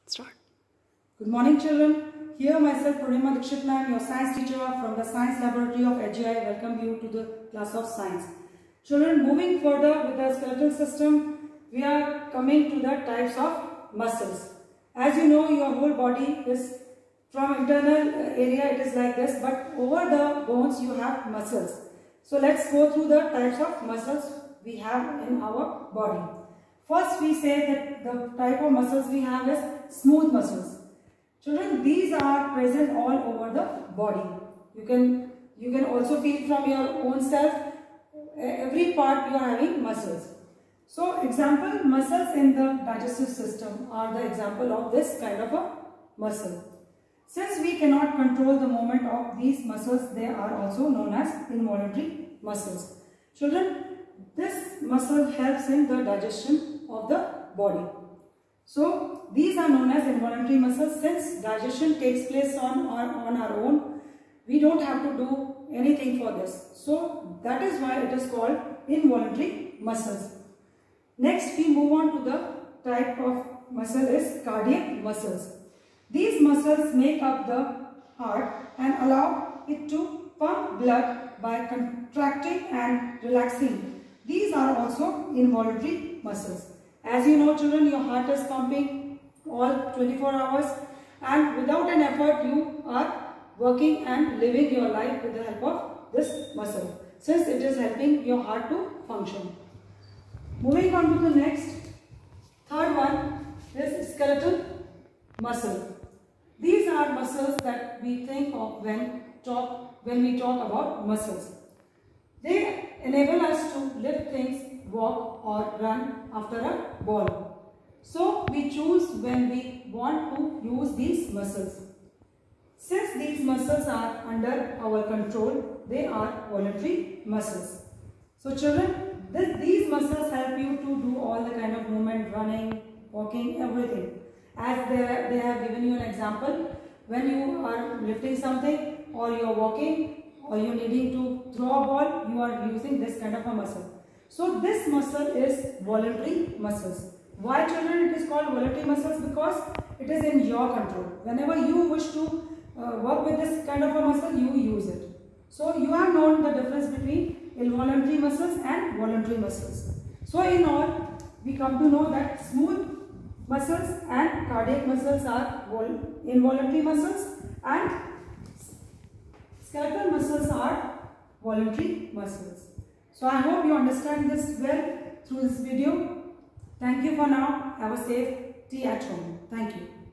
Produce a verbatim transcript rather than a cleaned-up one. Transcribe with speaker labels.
Speaker 1: Start.
Speaker 2: Good morning, children. Here myself, Purnima Dikshit ma'am, your science teacher from the Science Laboratory of H G I, welcome you to the class of science. Children, moving further with the skeletal system, we are coming to the types of muscles. As you know, your whole body is from internal area, it is like this, but over the bones you have muscles. So let's go through the types of muscles we have in our body. First, we say that the type of muscles we have is smooth muscles. Children, these are present all over the body. You can, you can also feel from your own self, every part you are having muscles. So, example, muscles in the digestive system are the example of this kind of a muscle. Since we cannot control the movement of these muscles, they are also known as involuntary muscles. Children, this muscle helps in the digestion of the body. So, these are known as involuntary muscles. Since digestion takes place on our, on our own, we don't have to do anything for this. So, that is why it is called involuntary muscles. Next, we move on to the type of muscle is cardiac muscles. These muscles make up the heart and allow it to pump blood by contracting and relaxing. These are also involuntary muscles. As you know, children, your heart is pumping all twenty-four hours, and without an effort you are working and living your life with the help of this muscle, since it is helping your heart to function. Moving on to the next, third one is skeletal muscle. These are muscles that we think of when talk when we talk about muscles. They enable us to lift things, walk or run after a ball. So we choose when we want to use these muscles. Since these muscles are under our control, they are voluntary muscles. So children, this, these muscles help you to do all the kind of movement, running, walking, everything. As they, they have given you an example, when you are lifting something or you are walking or you are needing to throw a ball, you are using this kind of a muscle. So this muscle is voluntary muscles. Why, children, it is called voluntary muscles? Because it is in your control. Whenever you wish to uh, work with this kind of a muscle, you use it. So you have known the difference between involuntary muscles and voluntary muscles. So in all, we come to know that smooth muscles and cardiac muscles are involuntary muscles and skeletal muscles are voluntary muscles. So I hope you understand this well through this video. Thank you for now. Have a safe tea at home. Thank you.